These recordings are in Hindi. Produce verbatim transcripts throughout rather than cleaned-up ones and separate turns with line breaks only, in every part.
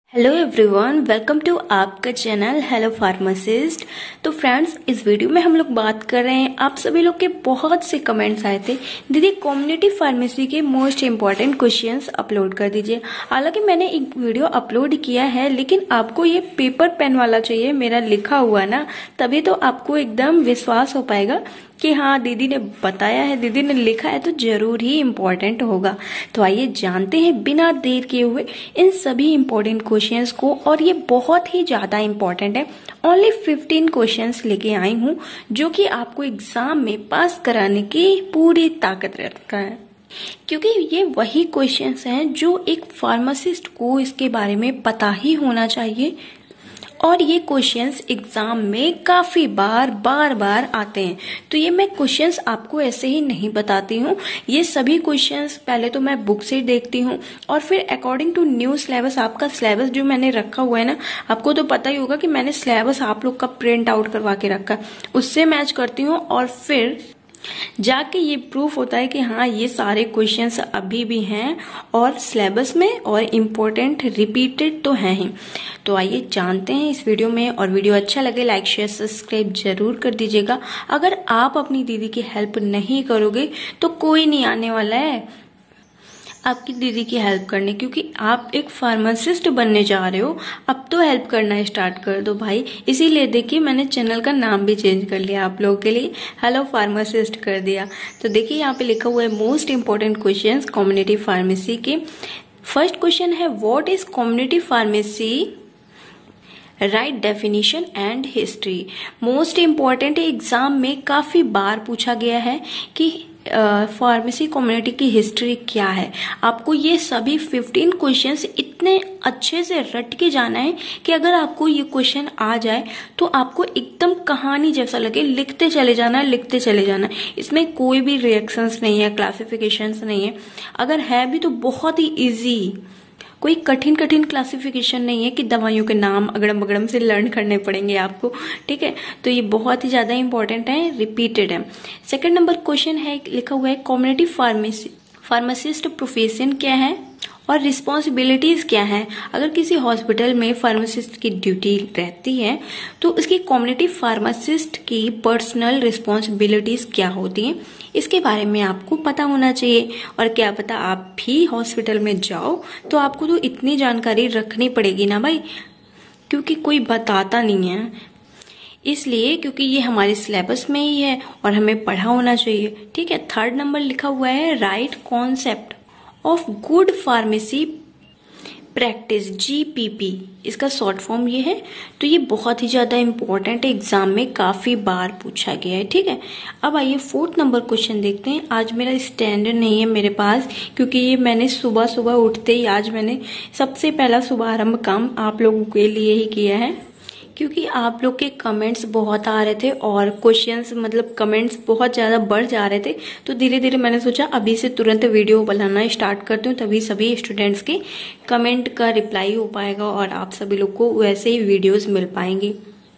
हेलो एवरीवन, वेलकम टू आपका चैनल हेलो फार्मासिस्ट। तो फ्रेंड्स, इस वीडियो में हम लोग बात कर रहे हैं, आप सभी लोग के बहुत से कमेंट्स आए थे, दीदी कम्युनिटी फार्मेसी के मोस्ट इम्पॉर्टेंट क्वेश्चंस अपलोड कर दीजिए। हालांकि मैंने एक वीडियो अपलोड किया है, लेकिन आपको ये पेपर पेन वाला चाहिए, मेरा लिखा हुआ ना, तभी तो आपको एकदम विश्वास हो पाएगा कि हाँ दीदी ने बताया है, दीदी ने लिखा है तो जरूर ही इम्पोर्टेंट होगा। तो आइए जानते हैं बिना देर किए हुए इन सभी इम्पोर्टेंट क्वेश्चंस को, और ये बहुत ही ज्यादा इम्पोर्टेंट है। ओनली फिफ्टीन क्वेश्चंस लेके आई हूँ जो कि आपको एग्जाम में पास कराने की पूरी ताकत रखता है, क्योंकि ये वही क्वेश्चंस हैं जो एक फार्मासिस्ट को इसके बारे में पता ही होना चाहिए। और ये क्वेश्चंस एग्जाम में काफी बार बार बार आते हैं। तो ये मैं क्वेश्चंस आपको ऐसे ही नहीं बताती हूँ, ये सभी क्वेश्चंस पहले तो मैं बुक से देखती हूँ और फिर अकॉर्डिंग टू न्यू सिलेबस, आपका सिलेबस जो मैंने रखा हुआ है ना, आपको तो पता ही होगा कि मैंने सिलेबस आप लोग का प्रिंट आउट करवा के रखा है, उससे मैच करती हूँ और फिर जाके ये प्रूफ होता है कि हाँ ये सारे क्वेश्चंस अभी भी हैं और सिलेबस में और इम्पोर्टेंट रिपीटेड तो हैं ही। तो आइए जानते हैं इस वीडियो में, और वीडियो अच्छा लगे लाइक शेयर सब्सक्राइब जरूर कर दीजिएगा। अगर आप अपनी दीदी की हेल्प नहीं करोगे तो कोई नहीं आने वाला है आपकी दीदी की हेल्प करने, क्योंकि आप एक फार्मासिस्ट बनने जा रहे हो। अब तो हेल्प करना स्टार्ट कर दो भाई। इसीलिए देखिए मैंने चैनल का नाम भी चेंज कर लिया, आप लोगों के लिए हेलो फार्मासिस्ट कर दिया। तो देखिए यहाँ पे लिखा हुआ है most important questions community pharmacy के। फर्स्ट क्वेश्चन है, what is community pharmacy, right definition and history. Most important exam में काफी बार पूछा गया है कि फार्मेसी कम्युनिटी की हिस्ट्री क्या है। आपको ये सभी फिफ्टीन क्वेश्चंस इतने अच्छे से रट के जाना है कि अगर आपको ये क्वेश्चन आ जाए तो आपको एकदम कहानी जैसा लगे, लिखते चले जाना है लिखते चले जाना है। इसमें कोई भी रिएक्शंस नहीं है, क्लासिफिकेशंस नहीं है, अगर है भी तो बहुत ही इजी, कोई कठिन कठिन क्लासिफिकेशन नहीं है कि दवाइयों के नाम अगड़म बगड़म से लर्न करने पड़ेंगे आपको, ठीक है। तो ये बहुत ही ज्यादा इंपॉर्टेंट है, रिपीटेड है। सेकंड नंबर क्वेश्चन है, लिखा हुआ है कम्युनिटी फार्मेसी फार्मासिस्ट प्रोफेशन क्या है और रिस्पॉन्सिबिलिटीज क्या है। अगर किसी हॉस्पिटल में फार्मासिस्ट की ड्यूटी रहती है तो उसकी कम्युनिटी फार्मासिस्ट की पर्सनल रिस्पॉन्सिबिलिटीज क्या होती हैं, इसके बारे में आपको पता होना चाहिए। और क्या पता आप भी हॉस्पिटल में जाओ तो आपको तो इतनी जानकारी रखनी पड़ेगी ना भाई, क्योंकि कोई बताता नहीं है, इसलिए क्योंकि ये हमारे सिलेबस में ही है और हमें पढ़ा होना चाहिए, ठीक है। थर्ड नंबर लिखा हुआ है right concept of good pharmacy practice, G P P, इसका शॉर्ट फॉर्म ये है। तो ये बहुत ही ज्यादा इंपॉर्टेंट है, एग्जाम में काफी बार पूछा गया है, ठीक है। अब आइए फोर्थ नंबर क्वेश्चन देखते हैं। आज मेरा स्टैंडर्ड नहीं है मेरे पास, क्योंकि ये मैंने सुबह सुबह उठते ही आज मैंने सबसे पहला शुभारंभ काम आप लोगों के लिए ही किया है, क्योंकि आप लोग के कमेंट्स बहुत आ रहे थे और क्वेश्चंस मतलब कमेंट्स बहुत ज़्यादा बढ़ जा रहे थे। तो धीरे धीरे मैंने सोचा अभी से तुरंत वीडियो बनाना स्टार्ट करती हूँ, तभी सभी स्टूडेंट्स के कमेंट का रिप्लाई हो पाएगा और आप सभी लोग को वैसे ही वीडियोस मिल पाएंगे।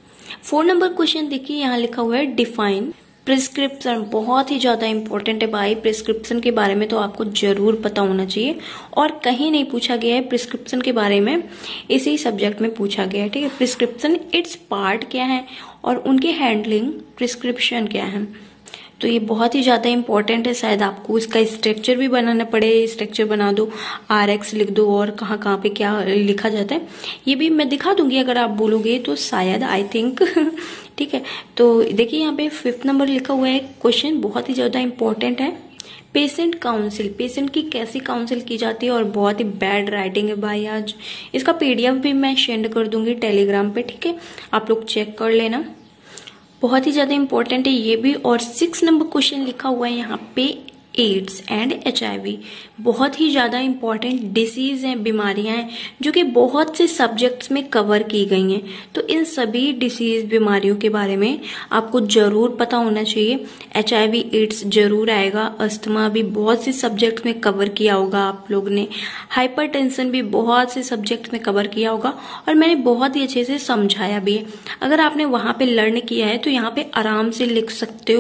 फोर नंबर क्वेश्चन देखिए, यहाँ लिखा हुआ है डिफाइन प्रिस्क्रिप्शन। बहुत ही ज्यादा इंपॉर्टेंट है भाई, प्रिस्क्रिप्शन के बारे में तो आपको जरूर पता होना चाहिए, और कहीं नहीं पूछा गया है प्रिस्क्रिप्शन के बारे में, इसी सब्जेक्ट में पूछा गया है, ठीक है। प्रिस्क्रिप्शन इट्स पार्ट क्या है और उनके हैंडलिंग प्रिस्क्रिप्शन क्या है। तो ये बहुत ही ज्यादा इंपॉर्टेंट है, शायद आपको इसका स्ट्रक्चर भी बनाना पड़े, स्ट्रक्चर बना दो, आर एक्स लिख दो और कहाँ कहाँ पे क्या लिखा जाता है ये भी मैं दिखा दूंगी अगर आप बोलोगे तो, शायद आई थिंक ठीक है। तो देखिए यहाँ पे फिफ्थ नंबर लिखा हुआ है क्वेश्चन, बहुत ही ज्यादा इंपॉर्टेंट है, पेशेंट काउंसिल, पेशेंट की कैसी काउंसिल की जाती है, और बहुत ही बैड राइटिंग है भाई आज। इसका पीडीएफ भी मैं सेंड कर दूंगी टेलीग्राम पे, ठीक है, आप लोग चेक कर लेना, बहुत ही ज्यादा इंपॉर्टेंट है ये भी। और सिक्स नंबर क्वेश्चन लिखा हुआ है यहाँ पे AIDS and H I V, बहुत ही ज्यादा इंपॉर्टेंट डिसीज हैं, बीमारियां हैं जो कि बहुत से सब्जेक्ट्स में कवर की गई हैं। तो इन सभी डिसीज बीमारियों के बारे में आपको जरूर पता होना चाहिए। एच आई वी एड्स जरूर आएगा, अस्थमा भी बहुत से सब्जेक्ट में कवर किया होगा आप लोग ने, हाइपरटेंशन भी बहुत से सब्जेक्ट में कवर किया होगा और मैंने बहुत ही अच्छे से समझाया भी है। अगर आपने वहां पे लर्न किया है तो यहाँ पे आराम से लिख सकते हो,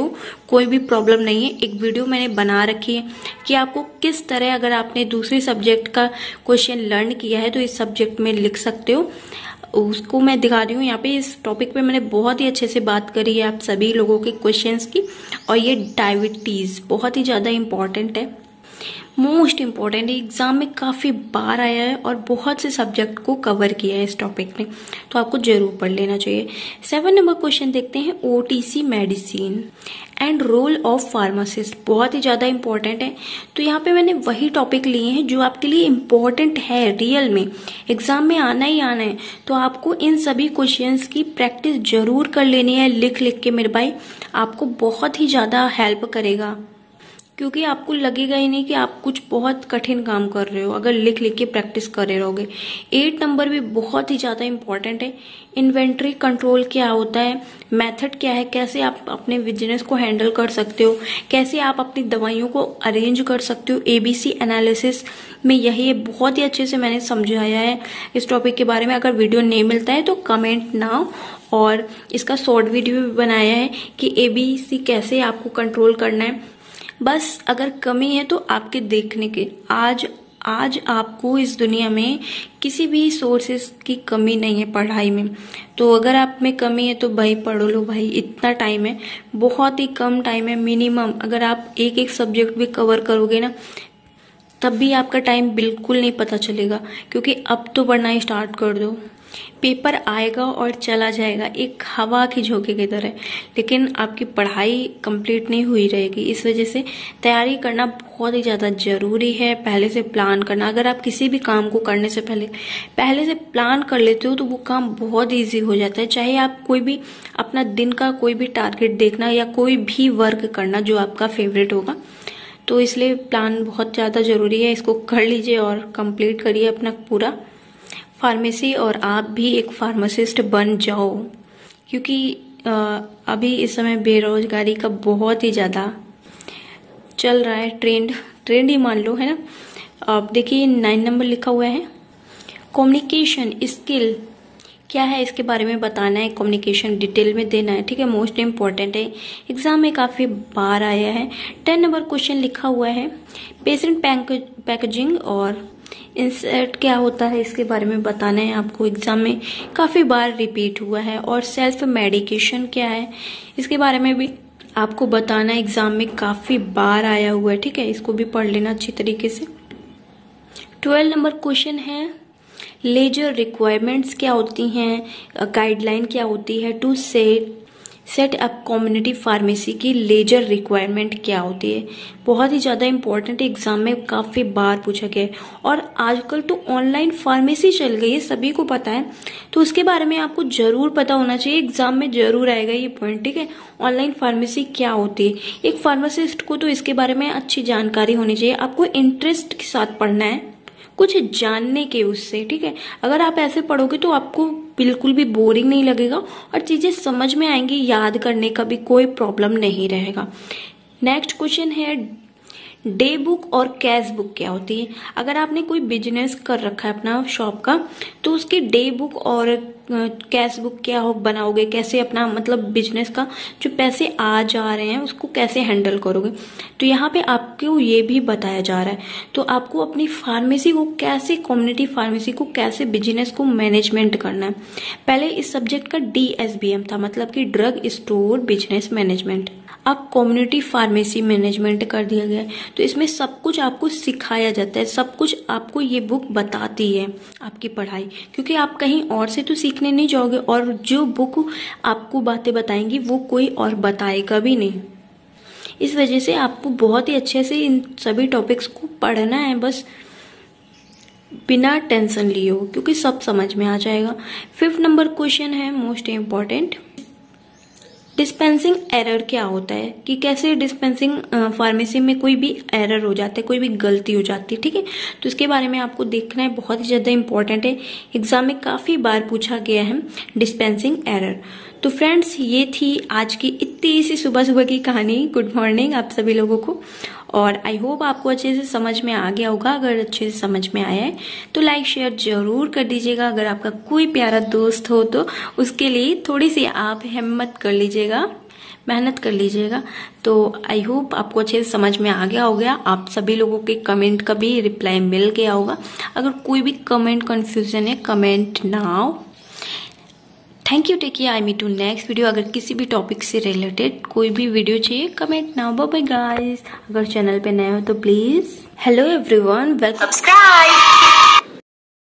कोई भी प्रॉब्लम नहीं है। एक वीडियो मैंने बना रखी है कि आपको किस तरह, अगर आपने दूसरे सब्जेक्ट का क्वेश्चन लर्न किया है तो इस सब्जेक्ट में लिख सकते हो, उसको मैं दिखा रही हूँ यहाँ पे। इस टॉपिक पे मैंने बहुत ही अच्छे से बात करी है आप सभी लोगों के क्वेश्चंस की। और ये डायबिटीज बहुत ही ज्यादा इम्पोर्टेंट है, मोस्ट इम्पॉर्टेंट है, एग्जाम में काफी बार आया है और बहुत से सब्जेक्ट को कवर किया है इस टॉपिक ने, तो आपको जरूर पढ़ लेना चाहिए। सेवन नंबर क्वेश्चन देखते हैं, OTC medicine and role of pharmacist, बहुत ही ज्यादा इंपॉर्टेंट है। तो यहाँ पे मैंने वही टॉपिक लिए हैं जो आपके लिए इम्पोर्टेंट है, रियल में एग्जाम में आना ही आना है। तो आपको इन सभी क्वेश्चंस की प्रैक्टिस जरूर कर लेनी है लिख लिख के मेरे भाई, आपको बहुत ही ज्यादा हेल्प करेगा, क्योंकि आपको लगेगा ही नहीं कि आप कुछ बहुत कठिन काम कर रहे हो अगर लिख लिख के प्रैक्टिस करे रहोगे। एट नंबर भी बहुत ही ज्यादा इंपॉर्टेंट है, इन्वेंट्री कंट्रोल क्या होता है, मेथड क्या है, कैसे आप अपने बिजनेस को हैंडल कर सकते हो, कैसे आप अपनी दवाइयों को अरेंज कर सकते हो। एबीसी एनालिसिस में यही है, बहुत ही अच्छे से मैंने समझाया है इस टॉपिक के बारे में। अगर वीडियो नहीं मिलता है तो कमेंट नाउ, और इसका शॉर्ट वीडियो भी बनाया है कि एबीसी कैसे आपको कंट्रोल करना है। बस अगर कमी है तो आपके देखने के, आज आज आपको इस दुनिया में किसी भी सोर्सेस की कमी नहीं है पढ़ाई में। तो अगर आप में कमी है तो भाई पढ़ लो भाई, इतना टाइम है, बहुत ही कम टाइम है मिनिमम। अगर आप एक एक सब्जेक्ट भी कवर करोगे ना तब भी आपका टाइम बिल्कुल नहीं पता चलेगा, क्योंकि अब तो पढ़ना स्टार्ट कर दो। पेपर आएगा और चला जाएगा, एक हवा की झोंके की तरह, लेकिन आपकी पढ़ाई कंप्लीट नहीं हुई रहेगी। इस वजह से तैयारी करना बहुत ही ज्यादा जरूरी है, पहले से प्लान करना। अगर आप किसी भी काम को करने से पहले पहले से प्लान कर लेते हो तो वो काम बहुत इजी हो जाता है। चाहे आप कोई भी अपना दिन का कोई भी टारगेट देखना या कोई भी वर्क करना जो आपका फेवरेट होगा, तो इसलिए प्लान बहुत ज्यादा जरूरी है। इसको कर लीजिए और कंप्लीट करिए अपना पूरा फार्मेसी, और आप भी एक फार्मासिस्ट बन जाओ, क्योंकि अभी इस समय बेरोजगारी का बहुत ही ज्यादा चल रहा है, ट्रेंड ट्रेंड ही मान लो, है ना। अब देखिए नाइन नंबर लिखा हुआ है, कम्युनिकेशन स्किल क्या है इसके बारे में बताना है, कम्युनिकेशन डिटेल में देना है, ठीक है, मोस्ट इम्पोर्टेंट है, एग्जाम में काफी बार आया है। टेन नंबर क्वेश्चन लिखा हुआ है, पेशेंट पैकेजिंग और इंसर्ट क्या होता है इसके बारे में बताना है आपको, एग्जाम में काफी बार रिपीट हुआ है। और सेल्फ मेडिकेशन क्या है इसके बारे में भी आपको बताना है, एग्जाम में काफी बार आया हुआ है, ठीक है, इसको भी पढ़ लेना अच्छी तरीके से। ट्वेल्व नंबर क्वेश्चन है, लेजर रिक्वायरमेंट्स क्या होती हैं, गाइडलाइन क्या होती है, to set set up community pharmacy की लेजर रिक्वायरमेंट क्या होती है। बहुत ही ज्यादा इंपॉर्टेंट एग्जाम में काफी बार पूछा गया है। और आजकल तो ऑनलाइन फार्मेसी चल गई है, सभी को पता है, तो उसके बारे में आपको जरूर पता होना चाहिए, एग्जाम में जरूर आएगा ये पॉइंट, ठीक है। ऑनलाइन फार्मेसी क्या होती है, एक फार्मासिस्ट को तो इसके बारे में अच्छी जानकारी होनी चाहिए, आपको इंटरेस्ट के साथ पढ़ना है, कुछ जानने के उससे, ठीक है। अगर आप ऐसे पढ़ोगे तो आपको बिल्कुल भी बोरिंग नहीं लगेगा और चीजें समझ में आएंगी, याद करने का भी कोई प्रॉब्लम नहीं रहेगा। नेक्स्ट क्वेश्चन है, डे बुक और कैश बुक क्या होती है। अगर आपने कोई बिजनेस कर रखा है अपना शॉप का, तो उसकी डे बुक और कैश बुक क्या हो बनाओगे, कैसे अपना मतलब बिजनेस का जो पैसे आ जा रहे हैं उसको कैसे हैंडल करोगे, तो यहाँ पे आपको ये भी बताया जा रहा है। तो आपको अपनी फार्मेसी को कैसे, कम्युनिटी फार्मेसी को कैसे, बिजनेस को मैनेजमेंट करना है। पहले इस सब्जेक्ट का डी एस बी एम था, मतलब कि ड्रग स्टोर बिजनेस मैनेजमेंट, अब कम्युनिटी फार्मेसी मैनेजमेंट कर दिया गया है। तो इसमें सब कुछ आपको सिखाया जाता है, सब कुछ आपको ये बुक बताती है आपकी पढ़ाई, क्योंकि आप कहीं और से तो सीखने नहीं जाओगे, और जो बुक आपको बातें बताएंगी वो कोई और बताएगा भी नहीं। इस वजह से आपको बहुत ही अच्छे से इन सभी टॉपिक्स को पढ़ना है, बस बिना टेंशन लिए हो, क्योंकि सब समझ में आ जाएगा। फिफ्थ नंबर क्वेश्चन है मोस्ट इम्पोर्टेंट, डिस्पेंसिंग एरर क्या होता है, कि कैसे डिस्पेंसिंग फार्मेसी में कोई भी एरर हो जाता है, कोई भी गलती हो जाती है, ठीक है। तो इसके बारे में आपको देखना है, बहुत ही ज्यादा इंपॉर्टेंट है, एग्जाम में काफी बार पूछा गया है डिस्पेंसिंग एरर। तो फ्रेंड्स ये थी आज की इतनी सी सुबह सुबह की कहानी। गुड मॉर्निंग आप सभी लोगों को, और आई होप आपको अच्छे से समझ में आ गया होगा। अगर अच्छे से समझ में आया है तो लाइक शेयर जरूर कर दीजिएगा। अगर आपका कोई प्यारा दोस्त हो तो उसके लिए थोड़ी सी आप हिम्मत कर लीजिएगा। मेहनत कर लीजिएगा। तो आई होप आपको अच्छे से समझ में आ गया हो गया। आप सभी लोगों के कमेंट का भी रिप्लाई मिल गया होगा। अगर कोई भी कमेंट कंफ्यूजन है, comment now. Thank you, take care, I meet to next video. अगर किसी भी टॉपिक से रिलेटेड कोई भी वीडियो चाहिए, comment now. Bye bye guys. अगर चैनल पे नए हो तो please, hello everyone, welcome, subscribe.